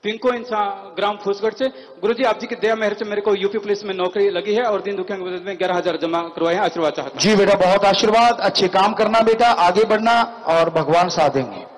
पिंको इंसा ग्राम फूसगढ़ से। गुरुजी आप जी की दया मेहर से मेरे को यूपी पुलिस में नौकरी लगी है और दिन दुखिया के बदले में 11,000 जमा करवाए हैं। आशीर्वाद चाहता हूं। जी बेटा बहुत आशीर्वाद, अच्छे काम करना बेटा, आगे बढ़ना और भगवान साथ देंगे।